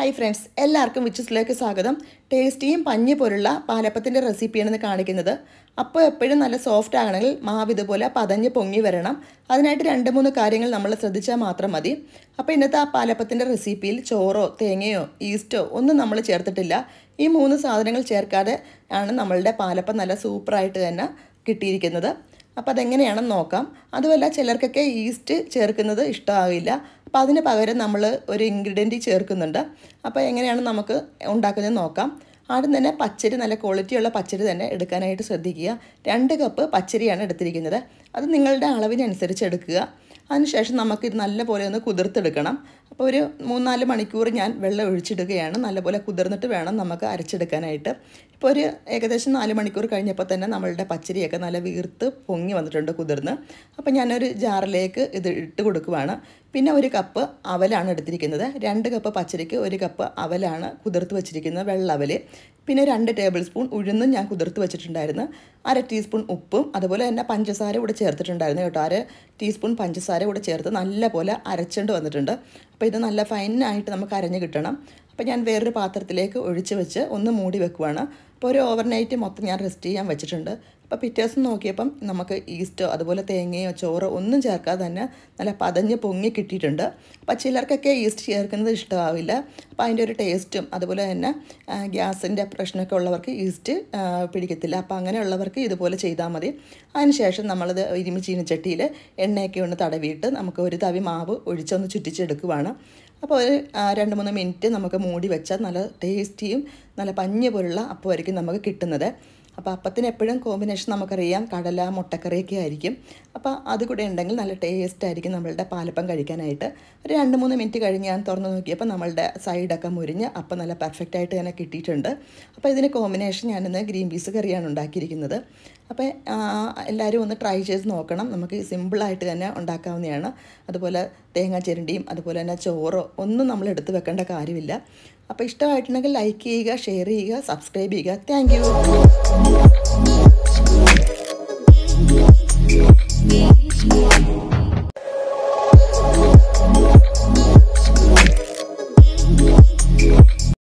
Hi friends, എല്ലാവർക്കും വിച്ചസിലേക്ക് സ്വാഗതം. ടേസ്റ്റിയും പഞ്ഞി പോലുള്ള പാലപ്പത്തിൻ്റെ റെസിപ്പിയാണെന്ന് കാണിക്കുന്നത്. അപ്പോൾ എപ്പോഴും നല്ല സോഫ്റ്റ് ആകണമെങ്കിൽ മാവ് ഇതുപോലെ പതഞ്ഞ് പൊങ്ങി വരണം. അതിനായിട്ട് 2-3 കാര്യങ്ങൾ നമ്മൾ ശ്രദ്ധിച്ചാൽ മാത്രം മതി. അപ്പോൾ ഇന്നത്തെ ആ പാലപ്പത്തിൻ്റെ റെസിപ്പിയിൽ ചോറോ തേങ്ങയോ ഈസ്റ്റോ ഒന്നും നമ്മൾ ചേർത്തിട്ടില്ല. ഈ 3 സാധനങ്ങൾ ചേർക്കാതെ ആണ് നമ്മളുടെ പാലപ്പം നല്ല സൂപ്പറായിട്ട് തന്നെ കിട്ടിയിരിക്കുന്നത്. അപ്പോൾ അതെങ്ങനെയാണെന്ന് നോക്കാം. അതുമല്ല, ചിലർക്കൊക്കെ ഈസ്റ്റ് ചേർക്കുന്നത് ഇഷ്ടമാകില്ല. അപ്പോൾ അതിന് പകരം നമ്മൾ ഒരു ഇൻഗ്രീഡിയൻറ്റ് ചേർക്കുന്നുണ്ട്. അപ്പോൾ എങ്ങനെയാണ് നമുക്ക് ഉണ്ടാക്കുന്നത് നോക്കാം. ആദ്യം തന്നെ പച്ചരി, നല്ല ക്വാളിറ്റിയുള്ള പച്ചരി തന്നെ എടുക്കാനായിട്ട് ശ്രദ്ധിക്കുക. 2 കപ്പ് പച്ചരിയാണ് എടുത്തിരിക്കുന്നത്. അത് നിങ്ങളുടെ അളവിനനുസരിച്ച് എടുക്കുക. അതിനുശേഷം നമുക്കിത് നല്ലപോലെ ഒന്ന് കുതിർത്തെടുക്കണം. അപ്പോൾ ഒരു 3-4 മണിക്കൂർ ഞാൻ വെള്ളം ഒഴിച്ചിടുകയാണ്. നല്ലപോലെ കുതിർന്നിട്ട് വേണം നമുക്ക് അരച്ചെടുക്കാനായിട്ട്. ഇപ്പോൾ ഒരു ഏകദേശം 4 മണിക്കൂർ കഴിഞ്ഞപ്പോൾ തന്നെ നമ്മളുടെ പച്ചരിയൊക്കെ നല്ല വീർത്ത് പൊങ്ങി വന്നിട്ടുണ്ട് കുതിർന്ന്. അപ്പോൾ ഞാനൊരു ജാറിലേക്ക് ഇത് ഇട്ട് കൊടുക്കുവാണ്. പിന്നെ 1 കപ്പ് അവലാണ് എടുത്തിരിക്കുന്നത്. 2 കപ്പ് പച്ചരിക്ക് 1 കപ്പ് അവലാണ് കുതിർത്ത് വെച്ചിരിക്കുന്നത്, വെള്ള അവൽ. പിന്നെ 2 ടേബിൾ സ്പൂൺ ഉഴുന്നും ഞാൻ കുതിർത്ത് വെച്ചിട്ടുണ്ടായിരുന്നു. 1/2 ടീസ്പൂൺ ഉപ്പും അതുപോലെ തന്നെ പഞ്ചസാര കൂടെ ചേർത്തിട്ടുണ്ടായിരുന്നു കേട്ടോ. 1/2 ടീസ്പൂൺ പഞ്ചസാര കൂടെ ചേർത്ത് നല്ല പോലെ അരച്ചുകൊണ്ട് വന്നിട്ടുണ്ട്. അപ്പോൾ ഇത് നല്ല ഫൈനായിട്ട് നമുക്ക് അരഞ്ഞ് കിട്ടണം. അപ്പോൾ ഞാൻ വേറൊരു പാത്രത്തിലേക്ക് ഒഴിച്ച് വെച്ച് ഒന്ന് മൂടി വെക്കുവാണ്. അപ്പോൾ ഒരു ഓവർനൈറ്റ് മൊത്തം ഞാൻ റെസ്റ്റ് ചെയ്യാൻ വെച്ചിട്ടുണ്ട്. അപ്പോൾ പിറ്റേ ദിവസം നോക്കിയപ്പം നമുക്ക് ഈസ്റ്റോ അതുപോലെ തേങ്ങയോ ചോറോ ഒന്നും ചേർക്കാതെ തന്നെ നല്ല പതഞ്ഞ് പൊങ്ങി കിട്ടിയിട്ടുണ്ട്. അപ്പോൾ ചിലർക്കൊക്കെ ഈസ്റ്റ് ചേർക്കുന്നത് ഇഷ്ടമാവില്ല. അപ്പോൾ അതിൻ്റെ ഒരു ടേസ്റ്റും അതുപോലെ തന്നെ ഗ്യാസിൻ്റെ പ്രശ്നമൊക്കെ ഉള്ളവർക്ക് ഈസ്റ്റ് പിടിക്കത്തില്ല. അപ്പോൾ അങ്ങനെയുള്ളവർക്ക് ഇതുപോലെ ചെയ്താൽ മതി. അതിനുശേഷം നമ്മളത് ചീനച്ചട്ടിയിൽ എണ്ണയൊക്കെ ഒന്ന് തടവിയിട്ട് നമുക്ക് ഒരു തവി മാവ് ഒഴിച്ചൊന്ന് ചുറ്റിച്ചെടുക്കുവാണ്. അപ്പോൾ ഒരു 2-3 മിനിറ്റ് നമുക്ക് മൂടി വെച്ചാൽ നല്ല ടേസ്റ്റിയും നല്ല പഞ്ഞ് പോലുള്ള അപ്പമായിരിക്കും നമുക്ക് കിട്ടുന്നത്. അപ്പോൾ അപ്പത്തിന് എപ്പോഴും കോമ്പിനേഷൻ നമുക്കറിയാം, കടല മുട്ടക്കറിയൊക്കെ ആയിരിക്കും. അപ്പോൾ അതുകൂടെ ഉണ്ടെങ്കിൽ നല്ല ടേസ്റ്റ് ആയിരിക്കും നമ്മളുടെ പാലപ്പം കഴിക്കാനായിട്ട്. ഒരു 2-3 മിനിറ്റ് കഴിഞ്ഞ് ഞാൻ തുറന്ന് നോക്കിയപ്പോൾ നമ്മളുടെ സൈഡൊക്കെ മുരിഞ്ഞ് അപ്പം നല്ല പെർഫെക്റ്റായിട്ട് തന്നെ കിട്ടിയിട്ടുണ്ട്. അപ്പോൾ ഇതിന് കോമ്പിനേഷൻ ഞാനിന്ന് ഗ്രീൻ പീസ് കറിയാണ് ഉണ്ടാക്കിയിരിക്കുന്നത്. അപ്പോൾ എല്ലാവരും ഒന്ന് ട്രൈ ചെയ്ത് നോക്കണം. നമുക്ക് സിമ്പിളായിട്ട് തന്നെ ഉണ്ടാക്കാവുന്നതാണ്. അതുപോലെ തേങ്ങ ചിരണ്ടിയും അതുപോലെ തന്നെ ചോറോ ഒന്നും നമ്മൾ എടുത്ത് വെക്കേണ്ട കാര്യമില്ല. അപ്പോൾ ഇഷ്ടമായിട്ടുണ്ടെങ്കിൽ ലൈക്ക് ചെയ്യുക, ഷെയർ ചെയ്യുക, സബ്സ്ക്രൈബ് ചെയ്യുക. Thank U.